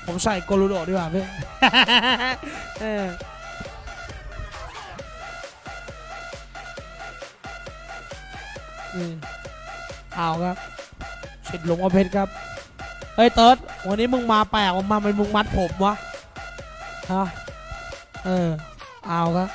ผมใส่โกลูโดดีกว่าพี่เอาครับสิทธิ์หลวงพ่อเพชรครับเฮ้ยเติร์ดวันนี้มึงมาแปลกมาเป็นมึงมัดผมวะฮะเอาครับ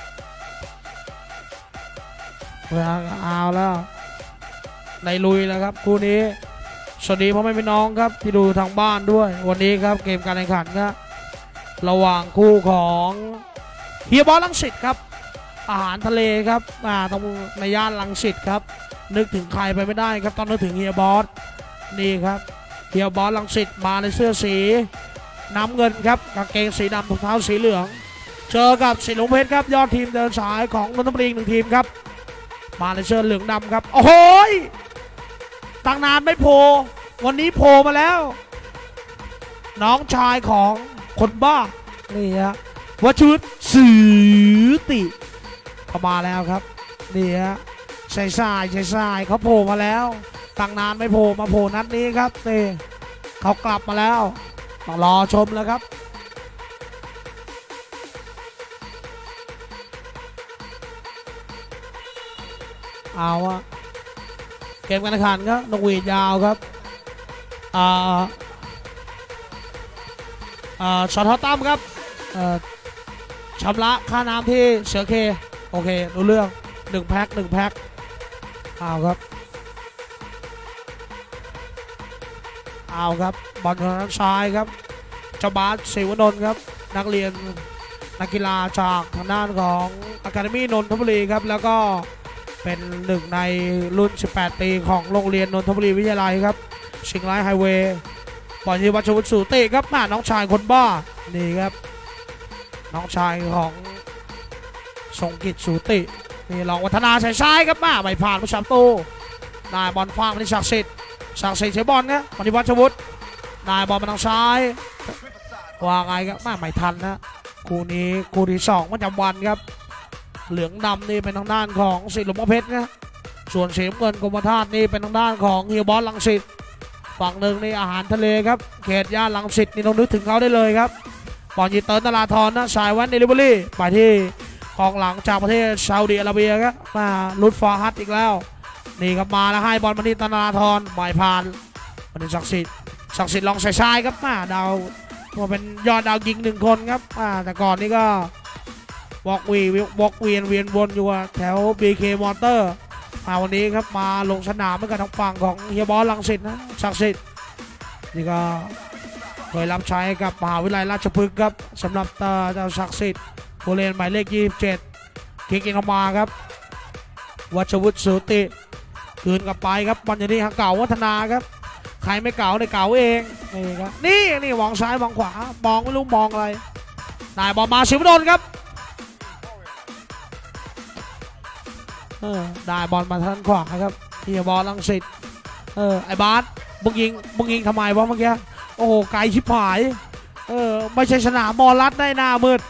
เอาแล้วในลุยแล้วครับคู่นี้สวัสดีพ่อแม่พี่น้องครับที่ดูทางบ้านด้วยวันนี้ครับเกมการแข่งขันครับระหว่างคู่ของเฮียบอสรังสิตครับอาหารทะเลครับตรงในย่านรังสิตครับนึกถึงใครไปไม่ได้ครับต้องนึกถึงเฮียบอสนี่ครับเฮียบอสรังสิตมาในเสื้อสีน้ำเงินครับกางเกงสีดำถุงเท้าสีเหลืองเจอกับสิทธิ์หลวงเพชรครับยอดทีมเดินสายของนนทบุรี1ทีมครับมาในเสื้อเหลืองดำครับโอ้โหตั้งนานไม่โผล่วันนี้โผล่มาแล้วน้องชายของคนบ้านี่ฮะวัชรุตสือติเข้ามาแล้วครับนี่ฮะใส่สายเขาโผล่มาแล้วตั้งนานไม่โผล่มาโผล่นัดนี้ครับนี่เขากลับมาแล้วต้องรอชมแล้วครับเอาอะเกมการแข่งขันครับนกหวีดยาวครับช็อตฮอตตั้มครับชำระค่าน้ำที่เสือเคโอเครู้เรื่อง1แพ็คเอาครับบอลทางด้านซ้ายครับเจ้าบาสศิวนนท์ครับนักเรียนนักกีฬาจากทางด้านของอะคาเดมี่นนทบุรีครับแล้วก็เป็นหนึ่งในรุ่น18 ปีของโรงเรียนนนทบุรีวิทยาลัยครับชิงไลท์ไฮเวย์บอลที่วัชวุฒิสูติครับน้องชายคนบ้านี่ครับน้องชายของทรงกิจสูตินี่ลองวัฒนาใส่ซ้ายครับไม่ผ่านผู้ชับตู้นายบอลคว้างมาที่ศักดิ์สิทธิ์เสียบอลครับบอลที่วัชวุฒินายบอลมาทางซ้ายว่าไงครับไม่ทันนะคู่นี้คู่ที่2ประจำวันครับเหลืองดำนี่เป็นทางด้านของสิทธิ์หลวงพ่อเพชรนะส่วนสีน้ำเงินกรมธาตุนี่เป็นทางด้านของเฮียบอสรังสิตฝั่งหนึ่งนี่อาหารทะเลครับเขตย่านรังสิตนี่ต้องนึกถึงเขาได้เลยครับบอลยีเติร์นตลาดทอนนะสายวันเดลิเวอรี่ไปที่กองหลังจากประเทศซาอุดิอาระเบียครับลุดฟอร์ฮัตอีกแล้วนี่ครับมาแล้วให้บอลมาที่ตลาดทอนไม่ผ่านมาที่ศักดิ์สิทธิ์ลองใส่ซ้ายครับดาวว่าเป็นยอดดาวยิง1คนครับแต่ก่อนนี้ก็วอกเวียนวนอยู่แถว BK มอเตอร์วันนี้ครับมาลงสนามเหมือนกันทางฝั่งของเฮียบอสรังสิตนะศักดิ์สิทธิ์นี่ก็เคยรับใช้กับมหาวิทยาลัยราชพฤกษ์ครับสำหรับเจ้าศักดิ์สิทธิ์ผู้เล่นหมายเลข27คิกอินเข้ามาครับวัชวุฒิสูติคืนกลับไปครับบอลอยู่ที่เก่าวัฒนาครับใครไม่เก่าได้เก่าเองนี่ครับนี่มองซ้ายมองขวามองไม่รู้มองอะไรนายบอลมาศิวนนท์ครับได้บอลมาทางขวาครับเฮียบอสรังสิตไอ้บาสมึงยิงทำไมวะเมื่อกี้โอ้โหไกลชิบหายไม่ใช่สนามมอรัดได้หน้ามืด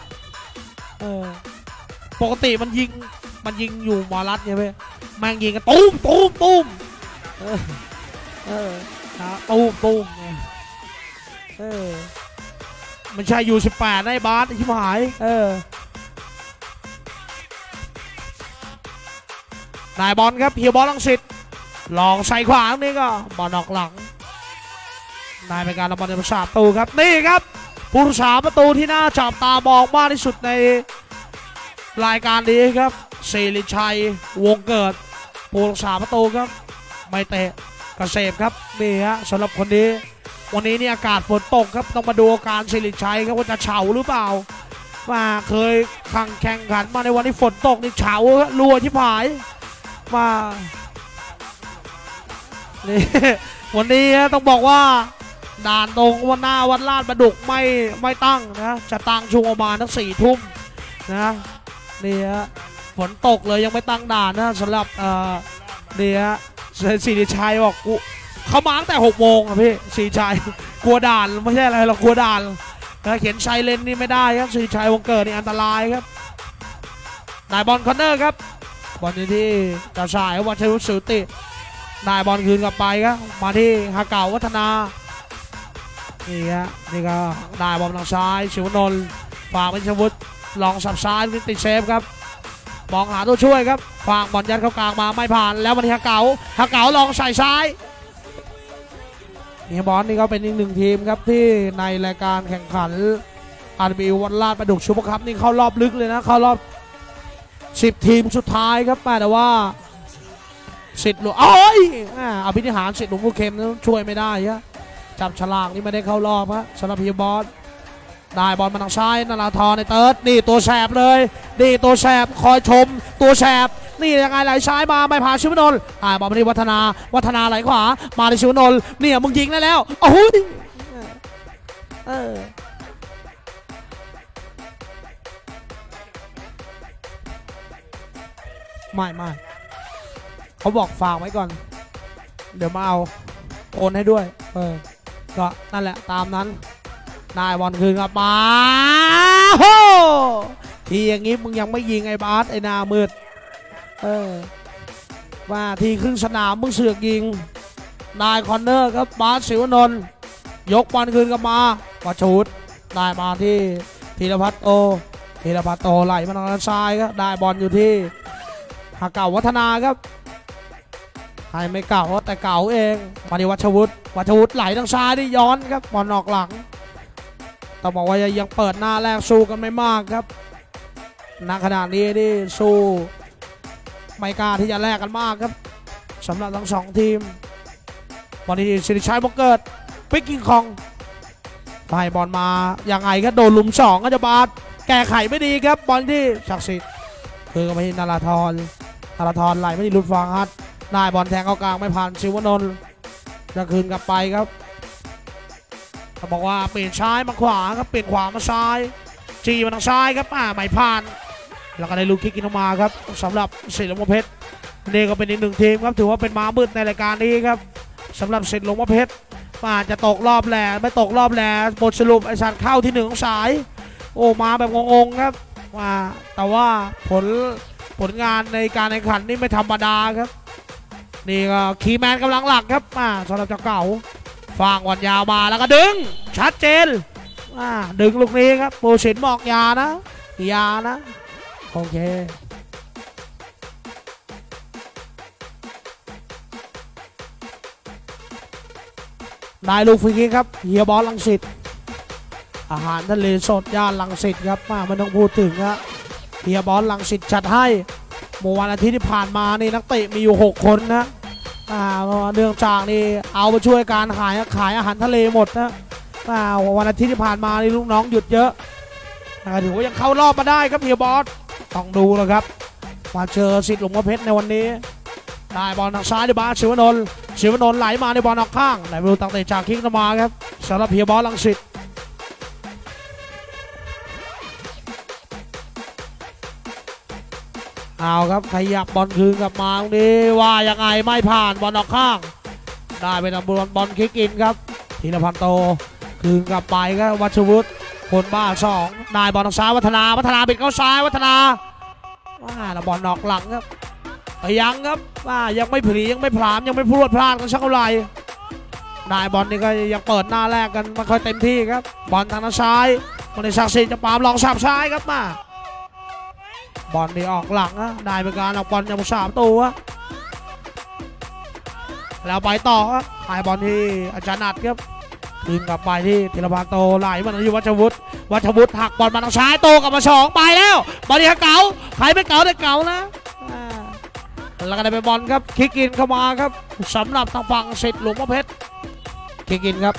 ปกติมันยิงอยู่มอรัดไงเว้ยแม่งยิงกันตุ้มตุ้มมันใช่อยู่18ได้บาสชิบหายนายบอลครับเฮียบอสรังสิตลองใส่ขวาตรงนี้ก็บอลออกหลังนายเป็นการรับบอลในประตูครับนี่ครับผู้รักษาประตูที่น่าจับตามองมากที่สุดในรายการนี้ครับศิริชัยวงเกิดผู้รักษาประตูครับไม่เตะกระเสพครับนี่ฮะสำหรับคนนี้วันนี้นี่อากาศฝนตกครับต้องมาดูอาการศิริชัยครับว่าจะเฉาหรือเปล่าเคยแข่งขันมาในวันที่ฝนตกนี่เฉารัวที่ผายมานี่วันนี้ต้องบอกว่าด่านตรงวันหน้าวัดลาดประดุกไม่ตั้งนะจะตั้งช่วงประมาณทั้ง4 ทุ่มนะนี่ฮะฝนตกเลยยังไม่ตั้งด่านนะสำหรับนี่ฮะศิริชัยบอกกูเขามาตั้งแต่6 โมงอ่ะพี่ศิริชัยกลัวด่านไม่ใช่อะไรหรอกกลัวด่านเขียนไซเลนนี่ไม่ได้ครับศิริชัยวงเกิดนี่อันตรายครับนายบอลคอนเนอร์ครับบอลที่กระสายวัชรุตสูตินายบอลคืนกลับไปครับมาที่เก่าวัฒนานี่ฮะนี่ก็ได้บอลทางซ้ายศิวนนท์ฝากเป็นชวุฒิลองสับซ้ายติดเซฟครับมองหาตัวช่วยครับฝากบอลยัดเข้ากลางมาไม่ผ่านแล้วมันฮะเก๋าลองใส่ซ้ายนี่บอลนี่ก็เป็นอีกหนึ่งทีมครับที่ในรายการแข่งขันRB วันลาดประดุกซุปเปอร์คัพนี่เข้ารอบลึกเลยนะเข้ารอบ10 ทีมสุดท้ายครับแต่ว่าสิทธิ์หลวงอภินิหารสิทธิ์หลวงพ่อเข็มนั้นช่วยไม่ได้ฮะจับฉลากนี่ไม่ได้เข้ารอบฮะสำหรับพีบอลได้บอลมาทางซ้ายนาราธรในเติร์ดนี่ตัวแสบเลยนี่ตัวแสบคอยชมตัวแสบนี่ยังไงไหลซ้ายมาไม่ผ่านศิวนนท์บอลมาที่วัฒนาไหลขวามาที่ศิวนนท์เนี่ยมึงยิงได้แล้วโอ้โหไม่เขาบอกฝากไว้ก่อนเดี๋ยวมาเอาโอนให้ด้วยก็นั่นแหละตามนั้นได้บอลคืนกลับมาโอ้ทีอย่างงี้มึงยังไม่ยิงไอ้บาสไอ้นามืดว่าทีครึ่งสนามมึงเสือกยิงได้คอนเนอร์ครับบาสศิวนนท์ยกบอลคืนกลับมาวัชวุฒิได้มาที่ธีรพัฒน์โตไหลมาทางด้านซ้ายครับได้บอลอยู่ที่หาเก่าวัฒนาครับให้ไม่เก่าแต่เก่าเองมาที่วัชวุฒิไหลทางซ้ายที่ย้อนครับบอลออกหลังต้องบอกว่ายังเปิดหน้าแรกสู้กันไม่มากครับณขณะนี้ที่สู้ไม่กล้าที่จะแลกกันมากครับสำหรับทั้งสองทีมบอลที่สิริชัยบงเกิดปิกกิ้งคองไปบอลมาอย่างไรก็โดนลุม2ก็จะบาดแก้ไขไม่ดีครับบอลที่ศักดิ์สิทธิ์คือไปที่นาราธรไหลไม่ดีลุดฟางฮัทได้บอลแทงเข้ากลางไม่ผ่านศิวนนท์จะคืนกลับไปครับเขาบอกว่าเปลี่ยนซ้ายมาขวาครับเปลี่ยนขวามาซ้ายจีมาทางซ้ายครับไม่ผ่านแล้วก็ได้ลูกคิกกินออกมาครับสำหรับสิทธิ์หลวงพ่อเพชรนี่ก็เป็นอีกหนึ่งทีมครับถือว่าเป็นม้ามืดในรายการนี้ครับสำหรับสิทธิ์หลวงพ่อเพชรจะตกรอบแหล่ไม่ตกรอบแหล่บทสรุปไอ้สัตว์เข้าที่1ของสายโอ้มาแบบงงๆครับแต่ว่าผลงานในการแข่งขันนี่ไม่ธรรมดาครับนี่ก็คีแมนกำลังหลักครับสำหรับเจ้าเก่าฟางวันยาวมาแล้วก็ดึงชัดเจนดึงลูกนี้ครับปูสินบอกยานะโอเคได้ลูกฟรีคิกครับเฮียบอลลังสิตอาหารทะเลสดย่านลังสิตครับไม่ต้องพูดถึงครับเฮียบอลลังสิตจัดให้เมื่อวันอาทิตย์ที่ผ่านมานี่นักเตะมีอยู่6 คนนะเนื่องจากนี่เอาไปช่วยการขายอาหารทะเลหมดนะวันอาทิตย์ที่ผ่านมานี่ลูกน้องหยุดเยอะถือว่ายังเข้ารอบมาได้ครับเฮียบอลต้องดูแล้วครับมาเจอสิทธิ์หลวงพ่อเพชรในวันนี้ได้บอลทางซ้ายในบาสศิวนนท์ไหลมาในบอลออกข้างไหลไปดูตั้งแต่จากคิกมาครับสำหรับเฮียบอลลังสิตเอาครับขยับบอลคืนกลับมาตรงนี้ว่ายังไงไม่ผ่านบอลออกข้างได้เป็นบอลคิกอินครับธีรพันธ์โตคืนกลับไปก็วัชวุฒิคนบ้า2ได้บอลทางซ้ายวัฒนาบิดเข้าซ้ายวัฒนาแล้วบอลออกหลังครับยังครับยังไม่ผลียังไม่พรามยังไม่พรวดพลาดกันสักเท่าไหร่ได้บอลนี่ก็ยังเปิดหน้าแรกกันไม่ค่อยเต็มที่ครับบอลทางซ้ายมันในศักดิ์สิทธิ์จะปามลองสับซ้ายครับบอลนี่ออกหลังได้เป็นการออกบอลอย่าง3 ตัวแล้วไปต่อขายบอลที่อาจารย์นัดครับคืนกลับไปที่ธีรพันธ์โตไหลมาที่วัชวุฒิหักบอลมาทางซ้ายโตกลับมา2ไปแล้วบอลที่เก๋าใครไม่เก๋าได้เก๋านะแล้วก็ได้ไปบอลครับคิกอินเข้ามาครับสำหรับทางฝั่งสิทธิ์หลวงพ่อเพชรคิกอินครับ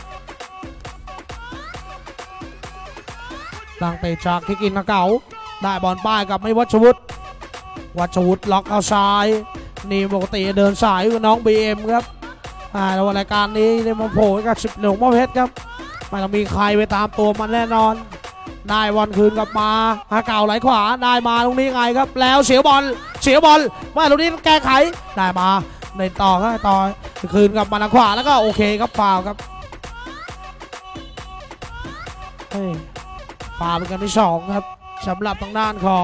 หลังเตะจากคิกอินเก๋าได้บอลป้ายกับไม่วัชวุฒิล็อกเอาซ้ายนี่ปกติเดินสายกับน้อง BM ครับแล้วรายการนี้ได้มาโผล่กับสิทธิ์หลวงพ่อเพชรครับไม่ต้องมีใครไปตามตัวมันแน่นอนได้บอลคืนกลับมาเก่าไหลขวาได้มาตรงนี้ไงครับแล้วเสียบอลมาตรงนี้แก้ไขได้มาในต่อคืนกลับมาทางขวาแล้วก็โอเคครับฟาวครับฟาวเป็นกันที่2ครับสำหรับทางด้านของ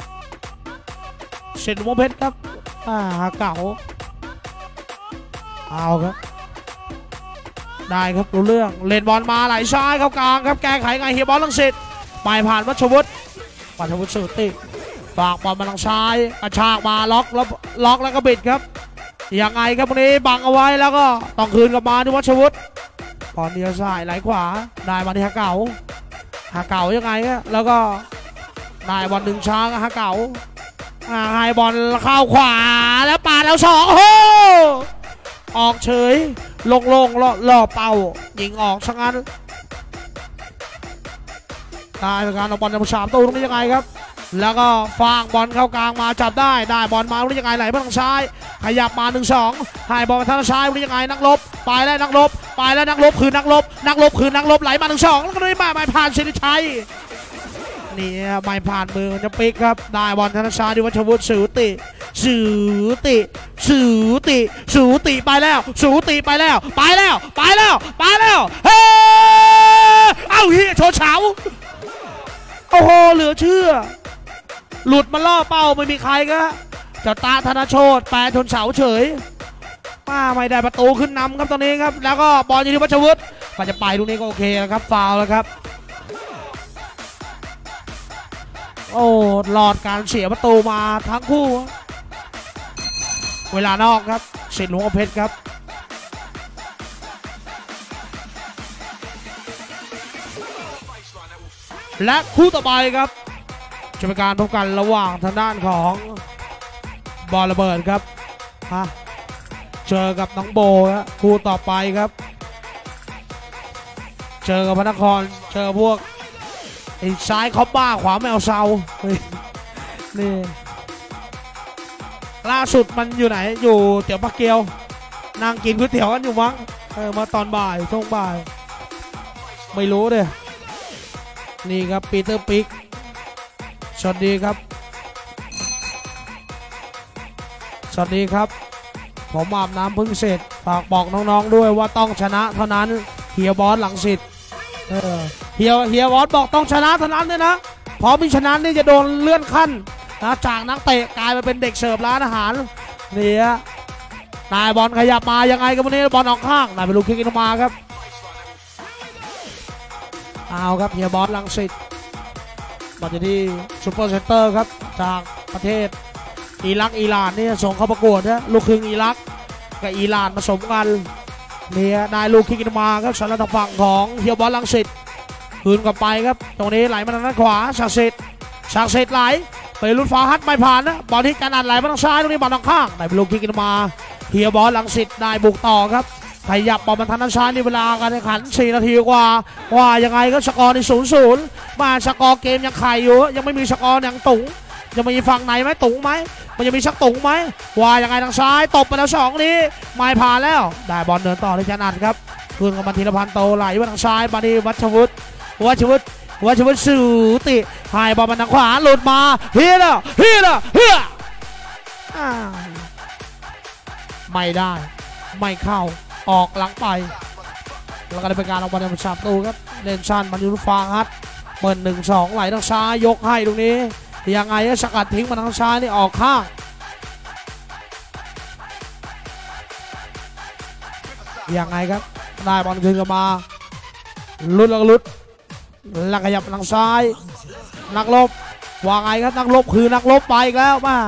สิทธิ์หลวงพ่อเพชรครับเก่าเอาครับได้ครับรู้เรื่องเล่นบอลมาไหลซ้ายเข้ากลางครับแก้ไขไงเฮียบอลลังสิตไปผ่านวัชวุฒิสุติฝากบอลมาทางซ้ายกระชากมาล็อกแล้วก็บิดครับยังไงครับวันนี้บังเอาไว้แล้วก็ต้องคืนกลับมาที่วัชวุฒิบอลเดียวซ้ายไหลขวาได้มาที่ฮาเก่ายังไงครับแล้วก็ได้บอลหนึ่งช้างฮาเก่าให้บอลเข้าขวาแล้วปาดแล้ว2โอ้โหออกเฉยลงล่อเป้ายิงออกซะงั้นได้เป็นการเอาบอลจาก3ตู้ตรงนี้ยังไงครับแล้วก็ฟางบอลเข้ากลางมาจับได้บอลมาตรงนี้ยังไงไหลมาทางซ้ายขยับมา1-2ให้บอลมาทางซ้ายตรงนี้ยังไงนักลบไปแล้วนักลบคือนักลบไหลมา1-2แล้วก็ได้ไม่ผ่านสิริชัยนี่ไม่ผ่านมือจะปิกครับได้บอลทางซ้ายดิวัชวุฒิสูติไปแล้วเฮ้เอ้าเฮียโชว์เฉาโอ้โหเหลือเชื่อหลุดมาล่อเป้าไม่มีใครก็จะตาธนโชติแปรชนเสาเฉยไม่ได้ประตูขึ้นนำครับตอนนี้ครับแล้วก็บอลอยู่ที่วัชวุฒิก็จะไปตรงนี้ก็โอเคแล้วครับฟาวแล้วครับโอ้หลอดการเสียประตูมาทั้งคู่เวลานอกครับสิทธิ์หลวงอเพชรครับและคู่ต่อไปครับจะเป็นการพบกันระหว่างทางด้านของบอลระเบิดครับเจอกับน้องโบครับคู่ต่อไปครับเจอกับพระนครเจอพวกซ้ายเขาบ้าขวาแมวเซานี่ล่าสุดมันอยู่ไหนอยู่เตี๋ยวปลาเกียวนั่งกินก๋วยเตี๋ยวกันอยู่มั้งมาตอนบ่ายช่วงบ่ายไม่รู้เลยนี่ครับปีเตอร์ปิกสวัสดีครับผมอาบน้ำเพิ่งเสร็จฝากบอกน้องๆด้วยว่าต้องชนะเท่านั้นเฮียบอสหลังสิทธิ์เฮียบอสบอกต้องชนะเท่านั้นเลยนะพอไม่ชนะนี่จะโดนเลื่อนขั้นนะจากนักเตะกลายมาเป็นเด็กเสิร์ฟร้านอาหารนี่ฮะนายบอลขยับมายังไงกันวันนี้บอลออกข้างนายเป็นลูกคิกอินมาครับเอาครับเฮียบอสลังสิตบอลที่ซูเปอร์เซนเตอร์ครับจากประเทศอิรักอิหร่านนี่ส่งเข้าประกวดนะลูกครึ่งอิรักกับอิหร่านผสมกันนี่นายลูกคิกอินมาครับสารทางฝั่งของเฮียบอสลังสิตคืนกลับไปครับตรงนี้ไหลมาทางด้านขวาศักดิ์สิทธิ์ไหลไปรุ่นฟ้าฮัทไม่ผ่านนะบอลที่การอัดไหลมาทางซ้ายตรงนี้บอลทางข้างนายเป็นลูกคิกอินมาเฮียบอสลังสิตได้บุกต่อครับขยับบอลมาทางด้านซ้ายในเวลาการแข่งขัน4 นาทีกว่ายังไงก็สกอร์ใน0-0มาสกอร์เกมยังไข่อยู่ยังไม่มีสกอร์ยังตุ๋งจะมีฝั่งไหนไหมตุ๋งไหมมันจะมีชักตุ๋งไหมว่ายังไงทางซ้ายตบไปแล้ว2นี้ไม่ผ่านแล้วได้บอลเดินต่อในชนัดครับคืนกับมันธีรพันธ์โตไหลมาทางซ้ายมาที่วัชวุฒิสูติให้บอลมาทางขวาหลุดมาเฮียไม่ได้ไม่เข้าออกหลังไปแล้วก็ได้เป็นการเอาบอลมาจับตู้ครับเล่นชันมันอยู่ฟางฮัทเปิด1-2ไหลทางซ้ายยกให้ตรงนี้ยังไงสกัดทิ้งมาทางซ้ายนี่ออกข้างยังไงครับได้บอลคืนกลับมาลุดแล้วขยับทางซ้ายนักลบว่าไงครับนักลบคือนักลบไปอีกแล้วมา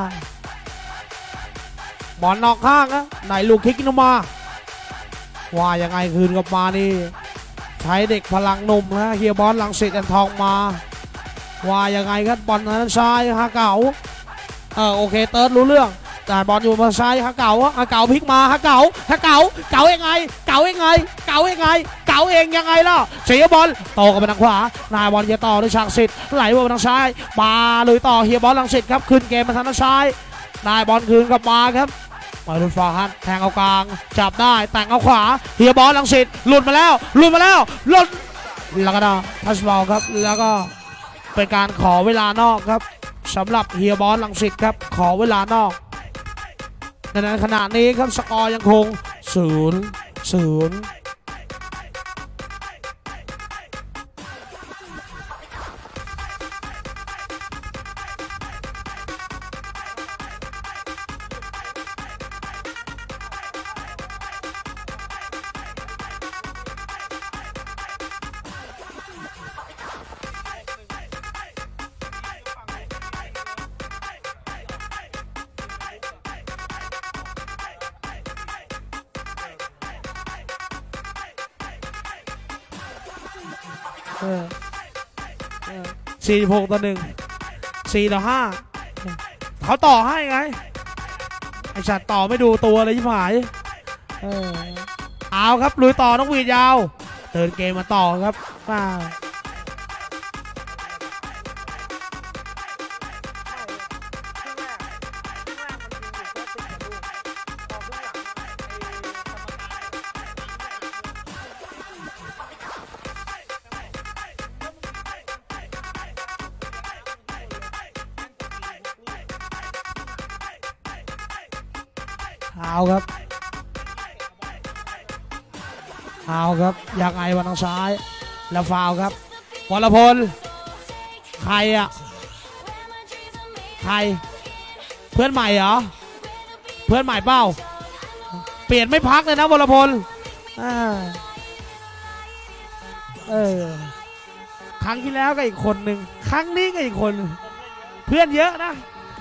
บอลนอกข้างนะไหนลูกคิกขึ้นมาว่ายังไงคืนกลับมานี่ใช้เด็กพลังหนุ่มนะเฮียบอลลังสิตอันทองมาว่ายังไงครับบอลทางซ้ายฮาเก๋าโอเคเติร์ดรู้เรื่องแต่บอลอยู่มาซ้ายฮาเก๋าพลิกมาฮาเก๋ายังไงเก๋าเองยังไงล่ะเสียบอลต่อกับทางขวานายบอลจะต่อด้วยศักดิ์สิทธิ์ไหลมาทางซ้ายมาเลยต่อเฮียบอลลังสิตครับขึ้นเกมมาทางซ้ายนายบอลคืนกลับมาครับมาลุนฟาฮัทแทงเอากลางจับได้แต่งเอาขวาเฮียบอลลังสิตหลุดมาแล้วแล้วก็ทัชบอลครับแล้วก็เป็นการขอเวลานอกครับสำหรับเฮียบอลลังสิตครับขอเวลานอกในขณะนี้ครับสกอร์ยังคง0-0 46-1 4-5เขาต่อให้ไงไอฉันต่อไม่ดูตัวเลยชิบหายเอาครับลุยต่อน้องวีดยาวเดินเกมมาต่อครับมาเอาครับยังไงวันทางซ้ายแล้วฟาวครับวรพลใครอ่ะใครเพื่อนใหม่เหรอเพื่อนใหม่เปล่าเปลี่ยนไม่พักเลยนะวรพลครั้งที่แล้วก็อีกคนหนึ่งครั้งนี้ก็อีกคนเพื่อนเยอะนะ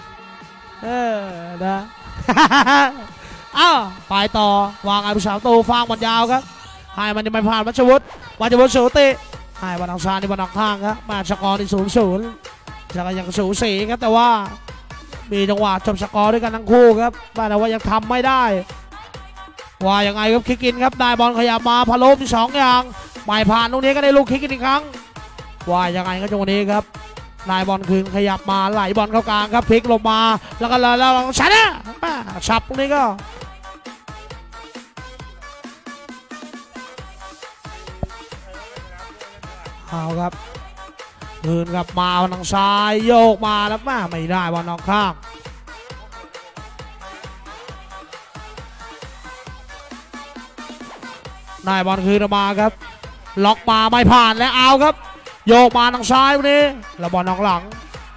นะ อ้าวไปต่อวางไอ้ผู้สาวตูฟางบอลยาวครับให้มันจะไม่ผ่านวัชวุฒิสูติให้บอลทางซ้ายในบอลทางข้างครับมาสกอร์ที่0-0จะยังสูสีครับแต่ว่ามีจังหวะจบสกอร์ด้วยกันทั้งคู่ครับแต่ว่ายังทำไม่ได้ว่ายังไงครับคิกอินครับได้บอลขยับมาพะโล้มี2อย่างไม่ผ่านตรงนี้ก็ได้ลูกคิกอินอีกครั้งว่ายังไงครับจังหวะนี้ครับนายบอลคืนขยับมาไหลบอลเข้ากลางครับพลิกลงมาแล้วก็แล้วชนะฉับตรงนี้ก็เอาครับคืนกลับมาทางซ้ายโยกมาแล้วไม่ได้บอลออกข้างนายบอลคืนมาครับล็อกมาไม่ผ่านแล้วเอาครับโยกมาทางซ้ายวันนี้แล้วบอลออกหลัง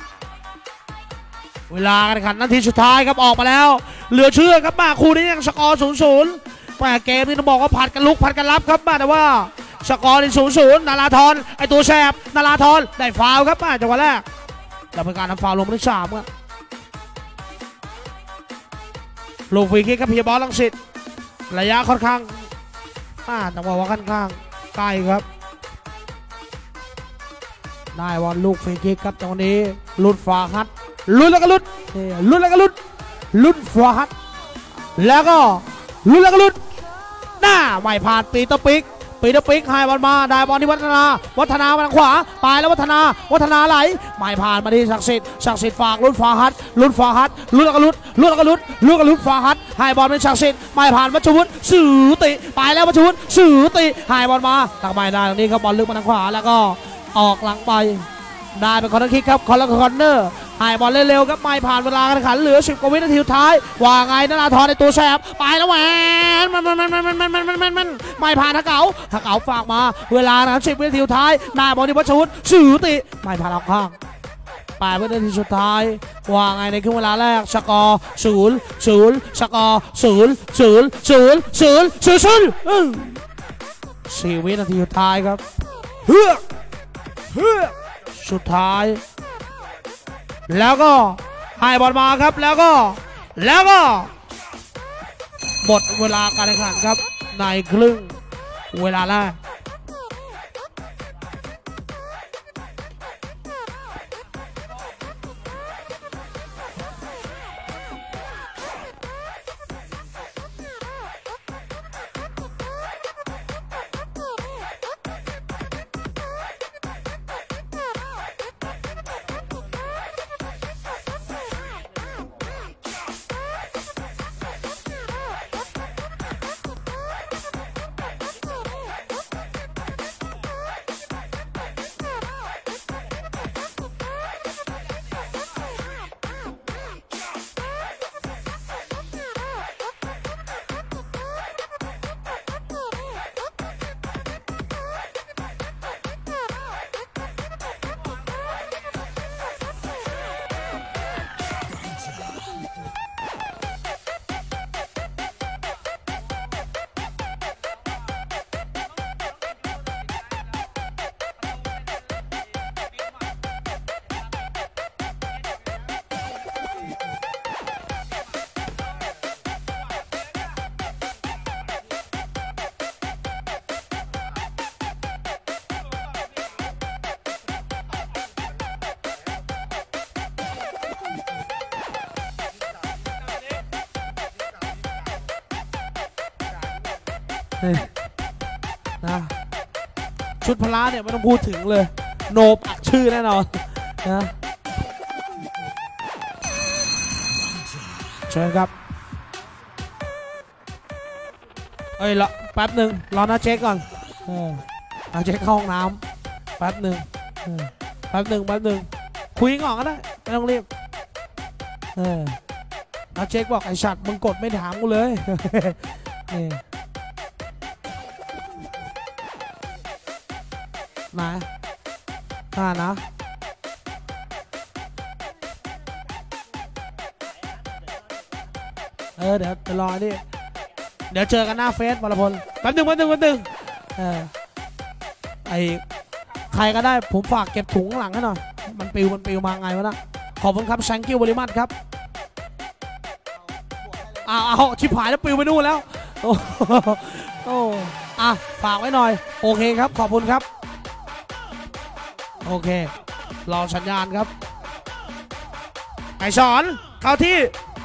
เวลาการแข่งขันนาทีสุดท้ายครับออกมาแล้วเหลือเชื่อครับมาคู่นี้ยังสกอร์0-0แต่เกมนี้ต้องบอกว่าผัดกันลุกผัดกันรับครับแต่ว่าสกอร์ที่0-0นาราธรไอตัวแสบนาราธรได้ฟาวครับจังหวะแรกแล้วเป็นการทำฟาวลงที่3ครับลูกฟรีคิกครับพีบอลลังสิตระยะค่อนข้างต้องบอกว่าค่อนข้างใกล้ครับได้บอลลูกฟรีคิกครับจังหวะนี้ลุดฟาฮัดลุดแล้วก็ลุดลุดฟาฮัดแล้วก็ลุดแล้วก็ลุดหน้าไม่ผ่านปีเตอร์ปิกให้บอลมาได้บอลที่วัฒนามาทางขวาปลายแล้ววัฒนาไหลไม่ผ่านมาที่ศักดิ์สิทธิ์ฝากลุดฟาฮัดลุดแล้วก็ลุดฟาฮัดให้บอลเป็นศักดิ์สิทธิ์ไม่ผ่านวัชวุฒิสื่อติปลายแล้ววัชวุฒิสื่อติให้บอลมาตักไม่ได้ตรงนี้ครับบอลลึกมาทางขวาแล้วก็ออกหลังไปได้เป็นคอร์เนอร์คิกครับคอร์เนอร์ให้บอลเร็วๆครับไม่ผ่านเวลาการแข่งขันเหลือ10 กว่าวินาทีสุดท้ายว่าไงนาราธรในตัวแสบไปแล้วแหวนมันไม่ผ่านถ้าเก๋าฝากมาเวลา10 วินาทีสุดท้ายได้บอลที่วัชวุฒิสื่อติไม่ผ่านออกข้าง8 วินาทีสุดท้ายว่าไงในครึ่งเวลาแรกสกอร์0-0สกอร์4 วินาทีสุดท้ายครับสุดท้ายแล้วก็ให้บอลมาครับแล้วก็หมดเวลาการแข่งขันครับในครึ่งเวลาแรกนะชุดพละเนี่ยไม่ต้องพูดถึงเลยโนปักชื่อแน่นอนนะเชิญครับเอ้ยรอแป๊บหนึ่งรอนะเช็คก่อนนะเช็คเข้าห้องน้ำแป๊บหนึ่งแป๊บหนึ่งคุยก่อนก็ได้ไม่ต้องรีบนะเช็คบอกไอ้ฉัดมึงกดไม่ถามกูเลยนี่มานะเดี๋ยวรอดิเดี๋ยวเจอกันหน้าเฟซวรพลแป๊บหนึ่งไอใครก็ได้ผมฝากเก็บถุงข้างหลังให้หน่อยมันปิวมาไงวะนะขอบคุณครับ thank you very much ครับเอาชิบหายแล้วปิวไปนู่นแล้วโอ้ฝากไว้หน่อยโอเคครับขอบคุณครับโอเครอสัญญาณครับไก่สอนเข้าที่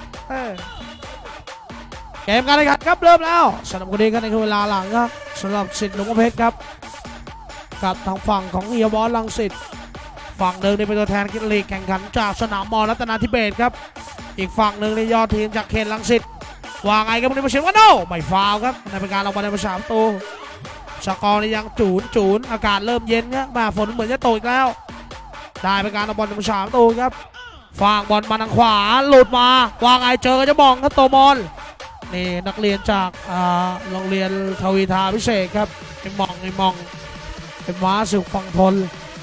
เกมการแข่งขันครับเริ่มแล้วสำหรับคนนี้ก็ในเวลาหลังครับสำหรับสิทธิ์หลวงพ่อเพชรครับกับทางฝั่งของเฮียบอสรังสิตฝั่งหนึ่งนี่เป็นตัวแทนกีฬาลีกแข่งขันจากสนามมอรัตนาธิเบศครับอีกฝั่งหนึ่งในยอดทีมจากเขตรังสิตว่าไงครับวันนี้มาเชียร์ว่าโน่ไม่ฟาวครับในเป็นการลงมาในประชาประตูสกอร์นี่ยังจูนอากาศเริ่มเย็นครับมาฝนเหมือนจะตกอีกแล้วได้เป็นการลงบอลในประชาประตูครับฝั่งบอลมาทางขวาหลุดมาว่าไงเจอจะมองครับโตมอนนี่นักเรียนจากโรงเรียนทวีทาพิเศษครับไอ้มองเป็นม้าสุขฝั่งทน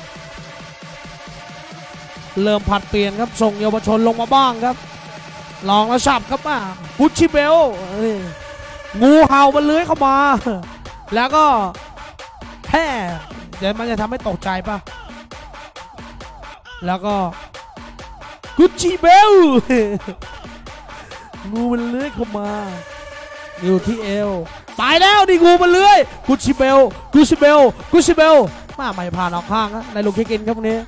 เริ่มผัดเปลี่ยนครับส่งเยาวชนลงมาบ้างครับลองแล้วสับครับกุชชิเบลงูเห่ามันเลื้อยเข้ามาแล้วก็แห่เดี๋ยวมันจะทำให้ตกใจป่ะแล้วก็กุชชิเบลงูมันเลื้อยเข้ามาอยู่ที่เอวตายแล้วดิงูมันเลื้อยกุชชิเบลมาไม่ผ่านออกข้างนะในลูกคิกอินครับวันนี้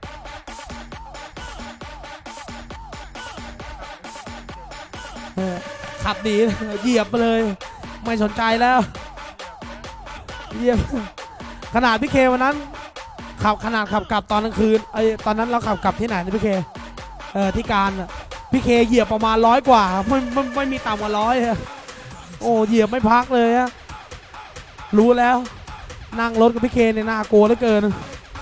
ขับดีเหยียบไปเลยไม่สนใจแล้วเหยียบขนาดพี่เควันนั้นขับกลับตอนกลางคืนตอนนั้นเราขับกลับที่ไหนนะพี่เคที่การพี่เคเหยียบประมาณ100 กว่าไม่มีต่ำกว่า100โอ้เหยียบไม่พักเลยอะรู้แล้วนั่งรถกับพี่เคเนี่ยน่ากลัวเหลือเกิน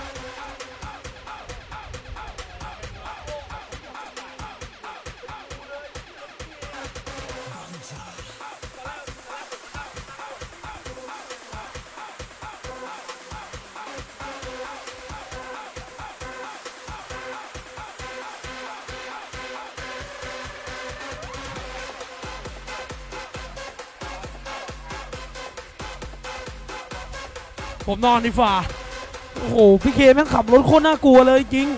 ผมนอนดีฝ่าโอ้โหพี่เคแม่งขับรถโคตรน่ากลัวเลยจริง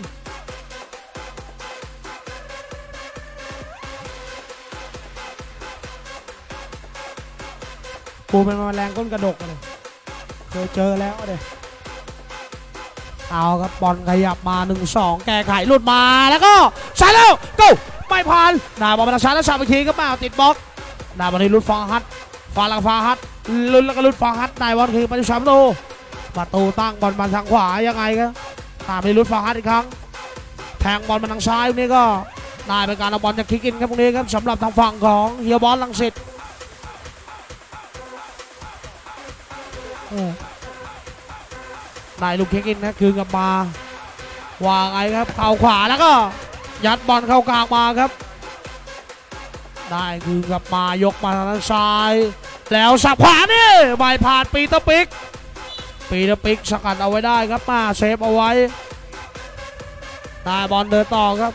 กูเป็นแมลงก้นกระดกเลยเคยเจอแล้วเลยเอาครับบอลขยับมา 1-2 แก้ไขหลุดมาแล้วก็ใส่แล้วgoไม่ผ่านหน้าบอลมาทางซ้ายแล้วชาไปทีก็มาติดบล็อกหน้าบอลที่ลุดฟางฮัทลุ้นแล้วก็ลุดฟางฮัทนายบอลคือมาจากประตูตั้งบอลมาทางขวายังไงครับตามไปลุดฟางฮัทอีกครั้งแทงบอลมาทางซ้ายตรงนี้ก็นายเป็นการเอาบอลจากคิกอินครับตรงนี้ครับสำหรับทางฝั่งของเฮียบอสรังสิตนายลูกคิกอินนะคืนกลับมาวางไงครับเข่าขวาแล้วก็ยัดบอลเข้ากลางมาครับได้คืนกลับมายกมาทางซ้ายแล้วสับขวานี่ไม่ผ่านปีเตอร์ปิกสกัดเอาไว้ได้ครับมาเซฟเอาไว้ได้บอลเดินต่อครับ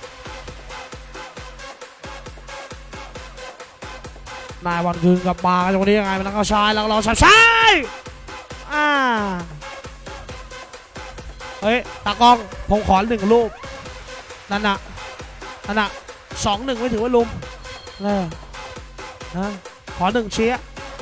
นายบอลคืนกลับมาตรงนี้ยังไงมันต้องเข้าซ้ายแล้วเราซ้ายเฮ้ยตากล้องผมขอ1 รูปนั่นน่ะ2-1ไม่ถือว่าลุมขอ1เชียร์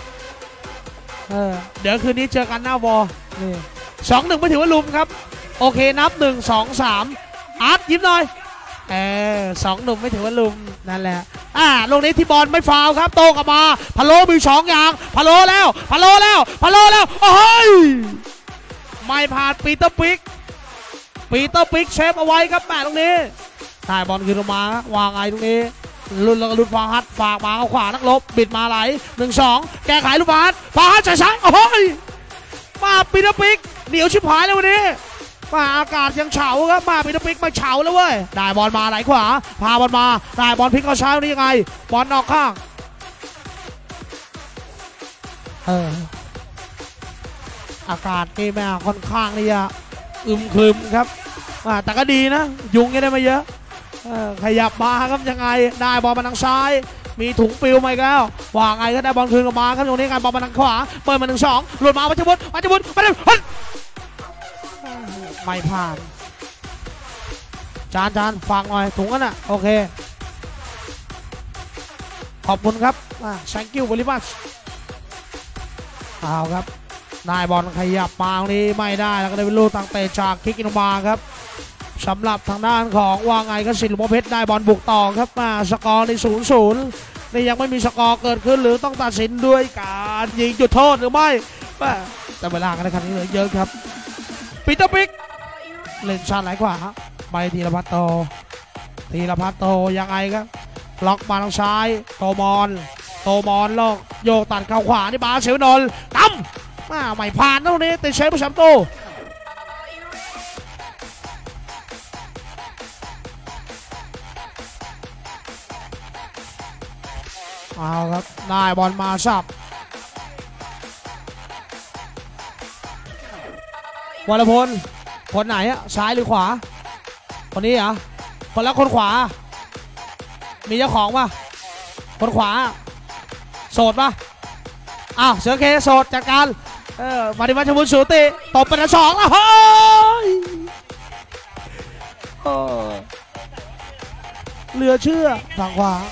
เดี๋ยวคืนนี้เจอกันหน้าวอ2-1ไม่ถือว่าลุมครับโอเคนับ1 2 3อาร์ตยิ้มหน่อย2-1ไม่ถือว่าลุมนั่นแหละลูกนี้ที่บอลไม่ฟาวครับโตกลับมาพะโลมี2อย่างพะโลแล้วโอ้ยไม่ผ่านปีเตอร์ปิกเซฟเอาไว้ครับแม่ตรงนี้ได้บอลคืนลงมาวางไงตรงนี้ลุนฟาฮัดฝากมาเอาขวานักลบบิดมาไหล1-2แก้ไขลูกฟาฮัดใส่ซ้ายโอ้ยมาปีเตอร์ปิกเหนียวชิบหายเลยวันนี้มาอากาศยังเฉาครับมาปีเตอร์ปิกไม่เฉาแล้วเว้ยได้บอลมาไหลขวาพาบอลมาได้บอลพลิกเข้าซ้ายนี่ยังไงบอลออกข้างอากาศนี่แม่ค่อนข้างนี่จะอึมครึมครับแต่ก็ดีนะยุงยังได้มาเยอะขยับมาครับยังไงได้บอลมาทางซ้ายมีถุงปิวมาอีกแล้วว่าไงก็ได้บอลคืนกลับมาครับตรงนี้การบอลมาทางขวาเปิดมา1-2หลุดมาวัชบุตรไม่ผ่านจานฟังหน่อยถุงกันโอเคขอบคุณครับthank you very much เอาครับนายบอลขยับมาตรงนี้ไม่ได้แล้วก็ได้เป็นลูกตั้งเตะจากคิกอินมาครับสำหรับทางด้านของว่าไงก็สินหลวงพ่อเพชรได้บอลบุกต่อครับสกอร์ใน0-0นี่ยังไม่มีสกอร์เกิดขึ้นหรือต้องตัดสินด้วยการยิงจุดโทษหรือไม่แต่เวลากันในครั้งนี้เหลือเยอะครับปีเตอร์ปิกเล่นชาร์จไหลขวาไปธีรพัฒน์โตยังไงครับล็อกมาทางซ้ายโตมอนลอกโยกตัดเข้าขวานี่บาเซลนนตั้มไม่ผ่านตรงนี้ติดเชฟผู้ชมโตเอาครับได้บอลมาสับวรพลคนไหนซ้ายหรือขวาคนนี้คนละคนขวามีเจ้าของป่ะคนขวาโสดป่ะเสือเคโสดจัดการมาดิวัชบุญสูติตบเป็น2แล้วเฮ้ยเหลือเชื่อฝั่งขวา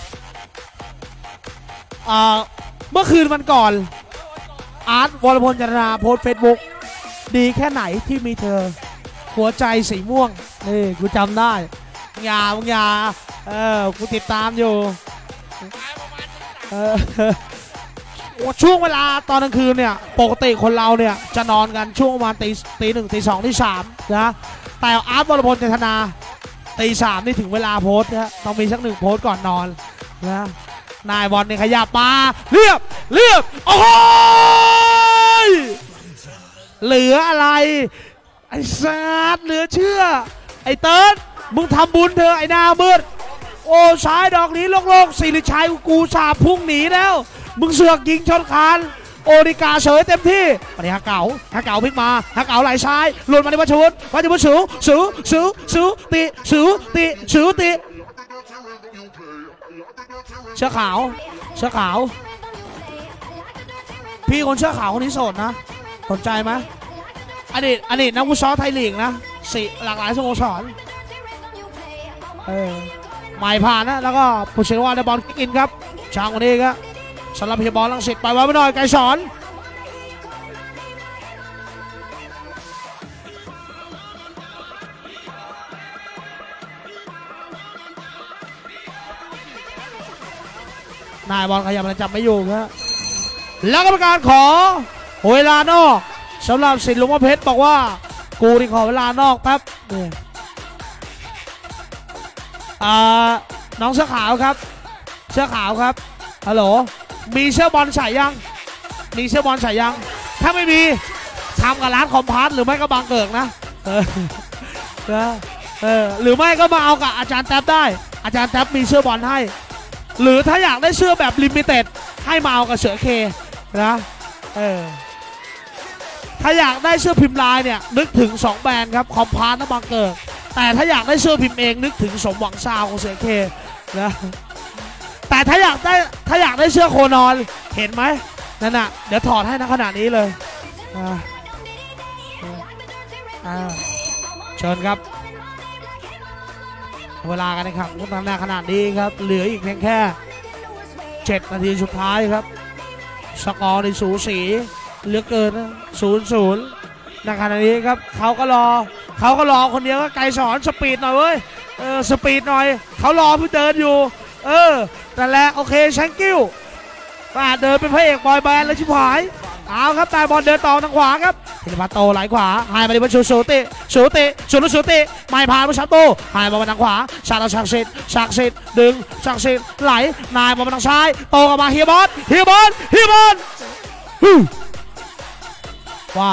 เมื่อคืนวันก่อนอาร์ตวรพลจันทราโพสเฟซบุ๊กดีแค่ไหนที่มีเธอหัวใจสีม่วงนี่กูจำได้มึงอย่ากูติดตามอยู่ช่วงเวลาตอนกลางคืนเนี่ยปกติคนเราเนี่ยจะนอนกันช่วงประมาณตี 1 ตี 2 ตี 3นะแต่อาร์ตวรพลจันทราตี 3นี่ถึงเวลาโพสนะต้องมีสัก1โพสก่อนนอนนะนายบอลเนี่ยขยับมาเรียบโอ้ยเหลืออะไรไอ้สัตว์เหลือเชื่อไอ้เติร์ดมึงทำบุญเถอะไอ้หน้ามืดโอ้สายดอกนี้โลกสิริชัยกูสาบพุ่งหนีแล้วมึงเสือกยิงชนคานโอนิกาเฉยเต็มที่วันนี้ฮักเก๋าพลิกมาฮักเก๋าไหลซ้ายหลุดมาในวัชวุฒิติเสื้อขาวพี่คนเสื้อขาวคนนี้โสดนะสนใจไหมอดีตนักฟุตซอลไทยลีกนะหลากหลายสโมสรหมายผ่านนะแล้วก็ผู้เชี่ยวชาญในบอลกินครับช่างวันนี้ครับสำหรับเฮียบอลลังสิตไปไว้ไม่น้อยไกลสอนนายบอลขยับมันจับไม่อยู่ครับแล้วกรรมการขอเวลานอกสำหรับสินหลวงพ่อเพชรบอกว่ากูที่ขอเวลานอกแป๊บนี่น้องเสื้อขาวครับฮัลโหลมีเสื้อบอลใส่ยังถ้าไม่มีทำกับร้านคอมพาร์ตหรือไม่ก็บางเกิดนะหรือไม่ก็มาเอากับอาจารย์แท็บได้อาจารย์แท็บมีเสื้อบอลให้หรือถ้าอยากได้เสื้อแบบลิมิเต็ดให้มาเอากับเสือเคนะถ้าอยากได้เสื้อพิมพ์ลายเนี่ยนึกถึง2แบรนด์ครับคอมพาร์ตและบางเกิดแต่ถ้าอยากได้เสื้อพิมพ์เองนึกถึงสมหวังซาวของเสือเคนะแต่ถ้าอยากได้เสื้อโคนอนเห็นไหมนั่นน่ะเดี๋ยวถอดให้นะขนาดนี้เลยเชิญครับเวลากันนะครับทุกท่านขนาดนี้ครับเหลืออีกเพียงแค่7 นาทีสุดท้ายครับสกอร์ในสูสีเหลือเกินนะ0-0ในขณะนี้ครับเขาก็รอคนเดียวก็ไกลสอนสปีดหน่อยเว้ยสปีดหน่อยเขารอเพื่อเดินอยู่แต่นั่นแหละโอเคแชงกิ้วเดินเป็นพระเอกบอยแบนด์เลยชิบหายเอาครับนายบอลเดินต่อทางขวาครับธีรพัฒน์โตไหลขวาหายมาดิบชูเตะไม่ผ่านมาชัดโตหายมาทางขวาชาติศักดิ์สิทธิ์ดึงศักดิ์สิทธิ์ไหลนายมาทางซ้ายโตกลับมาเฮียบอลว่า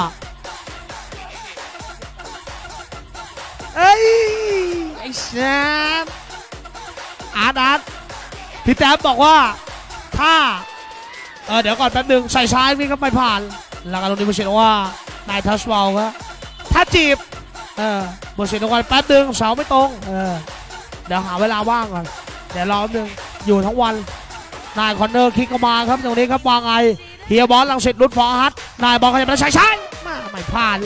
เอ้ยไอ้แซมอาร์ตพี่แต้มบอกว่าถ้าเดี๋ยวก่อนแป๊บนึงใส่ซ้ายนี่ก็ไม่ผ่านแล้วกันตรงนี้บุษนว่านายทัชวอลครับถ้าจีบบุษนวันแป๊บนึงเสาไม่ตรงเดี๋ยวหาเวลาว่างก่อนเดี๋ยวรอแป๊บนึงอยู่ทั้งวันนายคอนเนอร์คิกเข้ามาครับตรงนี้ครับวางไงเฮียบอลลังสิตรุดฟอร์ฮัทนายบอลขยับมาใส่ซ้ายไม่ผ่าน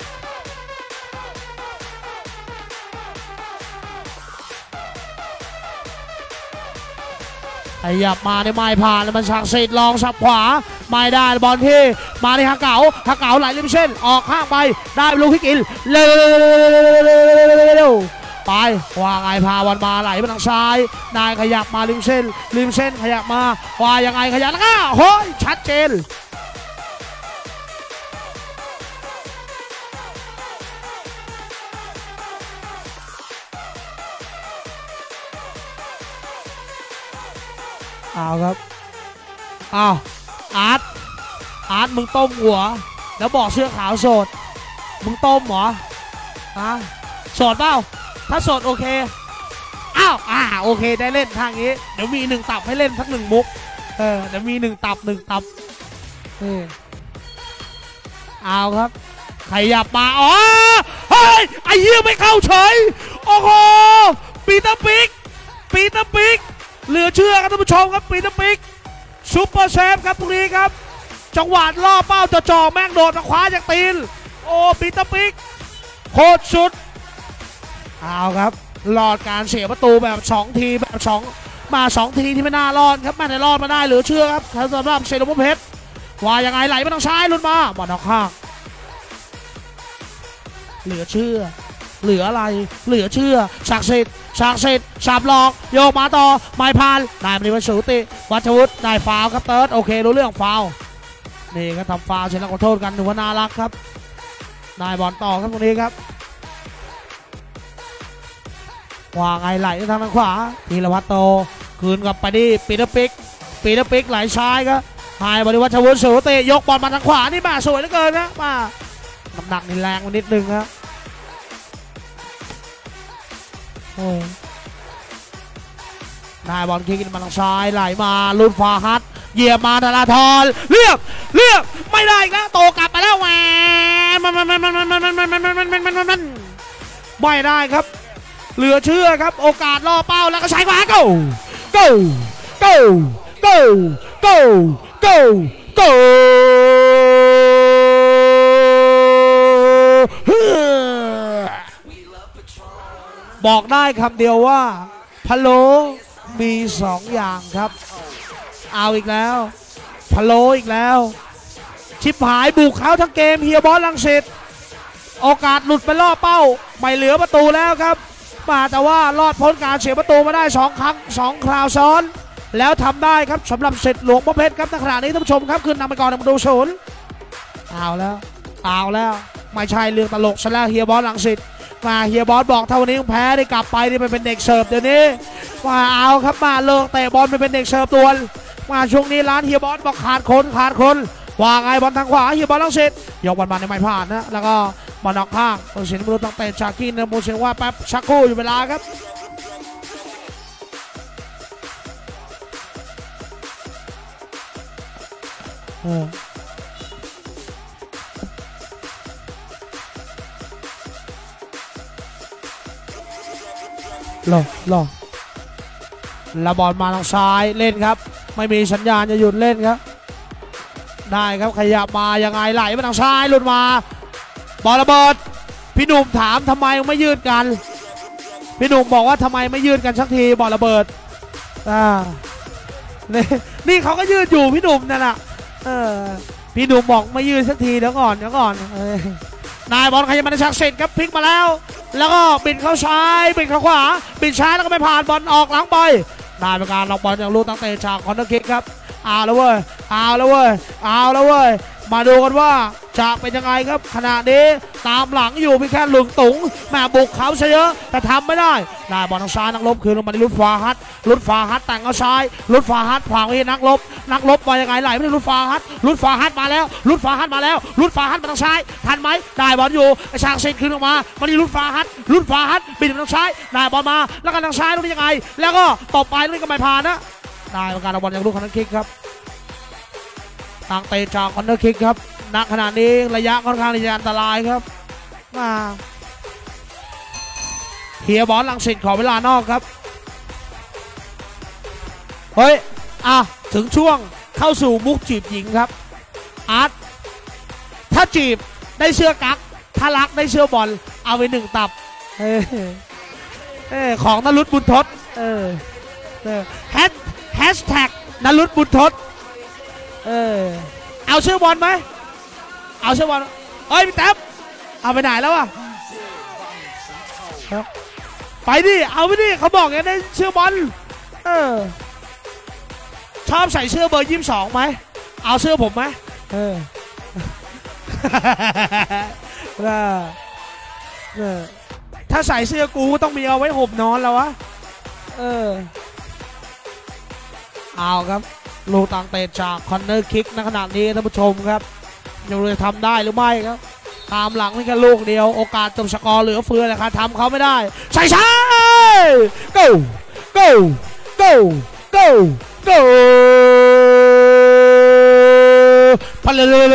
ขยับมาในไม้ผ่านมันฉากสิทธิ์ลองสับขวาไม่ได้บอลที่มาในฮาเก๋าไหลริมเส้นออกข้างไปได้ลูกพิกิลเร็วไปว่าไงพาบอลมาไหลไปทางซ้ายนายขยับมาริมเส้นขยับมาว่ายังไงขยับแล้วก็โอ้ยชัดเจนเอาครับเอาอาร์ตมึงต้มหัวแล้วบอกเสื้อขาวโสดมึงต้มเหรอโสดเปล่าถ้าโสดโอเคโอเคได้เล่นทางนี้เดี๋ยวมี1 ตับให้เล่นสัก1 มุกเดี๋ยวมี1 ตับเอาครับขยับมาเฮ้ยไอ้เหี้ยไม่เข้าเฉยโอ้โหปีเตอร์ปิกเหลือเชื่อครับท่านผู้ชมครับปีเตอร์ปิกซุปเปอร์เซฟครับตรงนี้ครับจังหวะล่อเป้าจ่อแม่งโดดมาคว้าจากตีนโอ้ปีเตอร์ปิกโคตรสุดเอาครับรอดการเสียประตูแบบ2 ทีแบบ2 ทีที่ไม่น่ารอดครับไม่ได้รอดมาได้เหลือเชื่อครับสำหรับเซโนเพชรว่ายังไงไหลมาทางซ้ายลุ้นมาบอลออกข้างเหลือเชื่อเหลืออะไรเหลือเชื่อศักดิ์สิทธิ์สับหลอกโยกมาต่อไม่ผ่านนายบริวัตรสูติวัชวุฒินายฟาวครับเติร์ดโอเครู้เรื่องฟาวนี่ก็ทำฟาวเสร็จแล้วขอโทษกันถือว่าน่ารักครับนายบอลต่อครับตรงนี้ครับวางไงไหลทางขวาธีรพัฒน์โตคืนกับไปดิปีเตอร์ปิกไหลซ้ายครับนายบริวัตรสูติยกบอลมาทางขวานี่มาสวยเหลือเกินนะมาน้ำหนักนี่แรงนิดนึงครับนายบอลคิกมาทางซ้ายไหลมาลุนฟาฮัทเหยียบมาธนาธรเรียบไม่ได้อีกแล้วโตกลับไปแล้วแหวนไม่ได้ครับเหลือเชื่อครับโอกาสล่อเป้าแล้วก็ใช้ขวาโก้บอกได้คำเดียวว่าพะโล้มี2 อย่างครับเอาอีกแล้วพะโล้อีกแล้วชิบหายบุกเขาทั้งเกมเฮียบอลลังสิตโอกาสหลุดไปล่อเป้าไม่เหลือประตูแล้วครับมาแต่ว่ารอดพ้นการเสียประตูมาได้2 ครั้ง2 คราวซ้อนแล้วทำได้ครับสำหรับสิทธิ์หลวงพ่อเพชรครับในขณะนี้ท่านผู้ชมครับคืนนำไปก่อน1 ประตู 0เอาแล้วไม่ใช่เรื่องตลกซะแล้วเฮียบอลลังสิตมาเฮียบอสบอกถ้าวันนี้แพ้ได้กลับไปนี่ไปเป็นเด็กเสิร์ฟเดี๋ยวนี้มาเอาครับมาเลิกเตะบอลไปเป็นเด็กเสิร์ฟตัวมาช่วงนี้ร้านเฮียบอสบอกขาดคนวางไงบอลทางขวาเฮียบอลลังสิตยกบอลมาในไม้ผ่านนะแล้วก็บอลออกข้างโอชินบรูต้องเตะชากินนะโมเชนว่าแป๊บชักคู่อยู่เวลาครับรอแล้วบอลมาทางซ้ายเล่นครับไม่มีสัญญาณจะหยุดเล่นครับได้ครับขยับมายังไงไหลมาทางซ้ายหลุดมาบอลระเบิดพี่หนุ่มถามทำไมไม่ยืดกันพี่หนุ่มบอกว่าทำไมไม่ยืดกันสักทีบอลระเบิดนี่เขาก็ยืดอยู่พี่หนุ่มนั่นแหละพี่หนุ่มบอกไม่ยืดสักทีเดี๋ยวก่อนนายบอลขยับมาในชักเสร็จครับพลิกมาแล้วก็บิดเข้าซ้ายบิดเข้าขวาบิดซ้ายแล้วก็ไม่ผ่านบอลออกหลังไปได้เป็นการล็อกบอลจากลูกตั้งเตะจากคอนเนอร์คิกครับเอาแล้วเว้ยเอาแล้วเว้ยเอาแล้วเว้ยมาดูกันว่าจะเป็นยังไงครับขณะนี้ตามหลังอยู่เพียงแค่หลุงตุงแม่บุกเขาเฉยแต่ทำไม่ได้ได้บอลทางซ้ายนักลบคืนลงมาที่ลุดฟาฮัตลุดฟาฮัตแต่งเอาซ้ายลุดฟาฮัตผางไปนักลบมายังไงไหลไม่ได้ลุดฟาฮัตมาแล้วลุดฟาฮัตมาทางซ้ายทันไหมได้บอลอยู่ไอชางเซนคืนออกมาที่ลุดฟาฮัตบินทางซ้ายได้บอลมาแล้วกันทางซ้ายตรงนี้ยังไงแล้วก็ตบไปตรงนี้ก็ไม่ผ่านนะได้เป็นการเอาบอลจากลูกคอนเนอร์คิกครับทางเตะจากคอนเนอร์คิกครับณขณะนี้ระยะค่อนข้างที่จะอันตรายครับมาเฮียบอลลังสิตขอเวลานอกครับเฮ้ยถึงช่วงเข้าสู่มุกจีบหญิงครับอาร์ตถ้าจีบได้เชื่อกั๊กถ้ารักได้เชื่อบอลเอาไป1 ตับของนรุตบุญทศแฮชแท็กนรุตบุญทศเอาเชื่อบอลไหมเอาเชื่อบอลเฮ้ยพี่แท็บเอาไปไหนแล้วอะไปดิเอาไปดิเขาบอกอย่างนี้เชื่อบอลชอบใส่เสื้อเบอร์22ไหมเอาเสื้อผมไหมถ้าใส่เสื้อกูก็ต้องมีเอาไว้ห่มนอนแล้ววะเอาครับลูกต่างเตะจากคอนเนอร์คิกในขณะนี้ท่านผู้ชมครับยังจะทำได้หรือไม่ครับตามหลังนี่แค่ลูกเดียวโอกาสจบสกอร์เหลือเฟือเลยครับทำเขาไม่ได้ใช่goพัน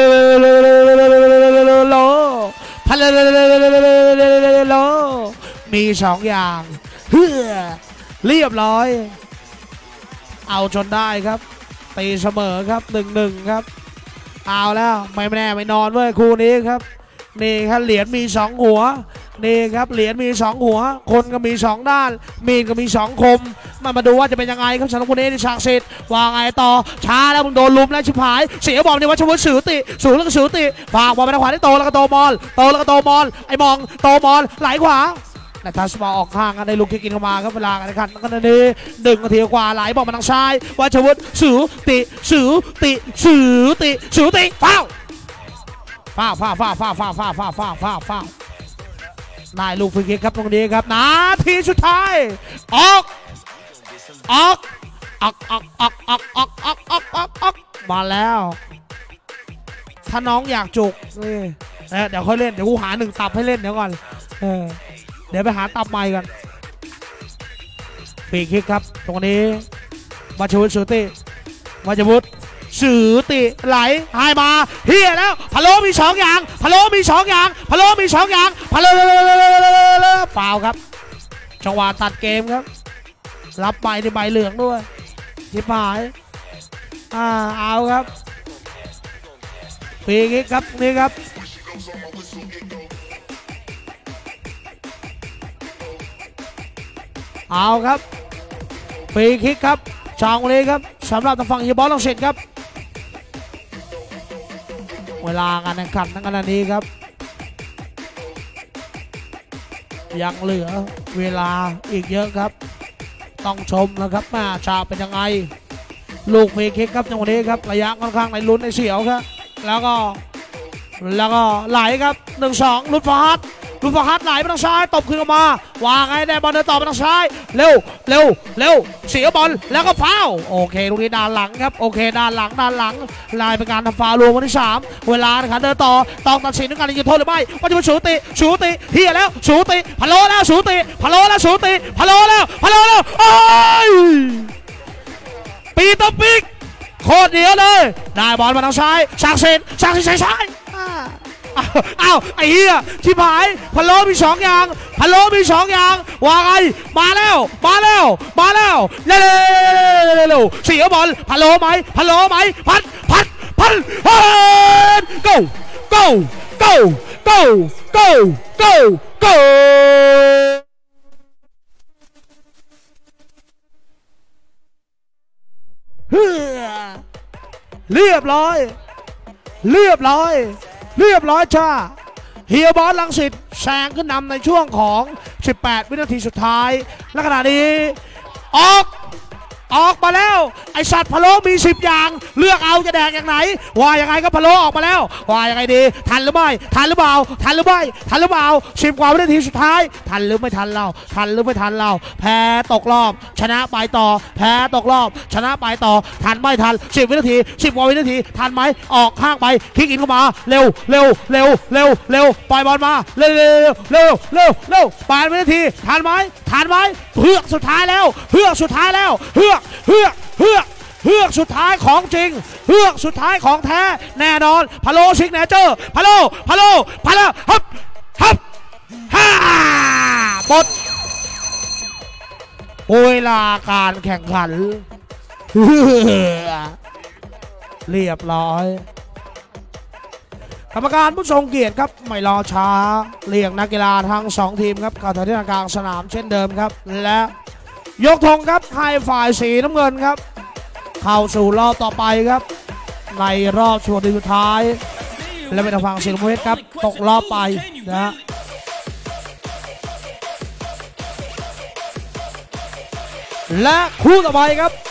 เลยมี2 อย่างเรียบร้อยเอาจนได้ครับตีเสมอครับ1-1ครับเอาแล้วไม่แน่ไม่นอนเว้ยคู่นี้ครับนี่ครับเหรียญมี2 หัวนี่ครับเหรียญมี2 หัวคนก็มี2 ด้านมีดก็มี2 คมมาดูว่าจะเป็นยังไงครับสำหรับคนนี้ที่ศักดิ์สิทธิ์ว่าไงต่อช้าแล้วมึงโดนลุมแล้วชิบหายเสียบอลในวัชวุฒิสูติแล้วก็สูติฝากบอลไปทางขวาที่โตแล้วก็โตมอลไอ้มองโตมอลไหลขวาแต่ทัสมาออกข้างกันในลูกที่กินเข้ามาครับเวลากันขันกันนี้1 นาทีกว่าไหลบอลมาทางซ้ายวัชวุฒิสูติฟาวได้ลูกฟรีคิกครับตรงนี้ครับนาทีสุดท้ายออกมาแล้วถ้าน้องอยากจุกเดี๋ยวค่อยเล่นเดี๋ยวกูหา1 ตับให้เล่นเดี๋ยวก่อนเดี๋ยวไปหาตับใหม่กันฟรีคิกครับตรงนี้วัชวุฒิสูติไหลให้มาเฮียแล้วพะโล้มี2 อย่างฟาวครับจังหวะตัดเกมครับรับใบในใบเหลืองด้วยทิพายเอาครับฟรีคิกครับนี่ครับเอาครับฟรีคิกครับช่องนี้ครับสำหรับทางฝั่งเฮียบอลลังสิตครับเวลาการแข่งขันในขณะนี้ครับยังเหลือเวลาอีกเยอะครับต้องชมนะครับมาจะเป็นยังไงลูกฟรีคิกครับจังหวะนี้ครับระยะค่อนข้างในลุ้นในเสียวครับแล้วก็ไหลครับ1-2ลุดฟาฮัตไหลไปทางซ้ายตบขึ้นมาวางไงได้บอลเดินต่อไปทางซ้ายเร็วเสียบอลแล้วก็ฟาวโอเคลูกนี้ด้านหลังครับโอเคด้านหลังลายเป็นการทำฟาวรวมวันที่3เวลานะครับเดินต่อต้องตัดสินด้วยการยิงโทษหรือไม่ว่าจะเป็นสูติเฮียแล้วสูติพะโล้แล้วโอ้ยปีตปิกโคตรเดียวเลยได้บอลมาทางซ้ายฉากเซนซ้ายอ้าวไอ้เหี้ยชิบหายพะโล้มี2 อย่างว่าไงมาแล้วเร็วเสียบอลพะโล้ไหมพัดgoเรียบร้อยจ้าเฮียบอลลังสิตแซงขึ้นนำในช่วงของ18 วินาทีสุดท้ายและขณะนี้ออกออกมาแล้วไอสัตว์พะโล้มี10อย่างเลือกเอาจะแดกอย่างไหนว่ายังไงก็พะโล้ออกมาแล้วว่ายังไงดีทันหรือไม่ทันหรือเปล่าทันหรือไม่ทันหรือเปล่า10 กว่าวินาทีสุดท้ายทันหรือไม่ทันเราทันหรือไม่ทันเราแพ้ตกรอบชนะไปต่อแพ้ตกรอบชนะไปต่อทันไม่ทัน10 วินาที10 กว่าวินาทีทันไหมออกข้างไปคลิกอินเข้ามาเร็วปล่อยบอลมาเร็ว8 วินาทีทันไหมเฮือกสุดท้ายแล้วเฮือกสุดท้ายของจริงเฮือกสุดท้ายของแท้แน่นอนพะโล้ซิกเนเจอร์พะโล้ฮับฮ่าหมดเวลาการแข่งขันเรียบร้อยกรรมการผู้ทรงเกียรติครับไม่รอช้าเรียกนักกีฬาทั้ง2 ทีมครับเข้าที่กลางสนามเช่นเดิมครับและยกธงครับให้ฝ่ายสีน้ำเงินครับเข้าสู่รอบต่อไปครับในรอบช่วงสุดท้ายและเป็นฝั่งสีน้ำเงินครับตกรอบไปนะและคู่ต่อไปครับ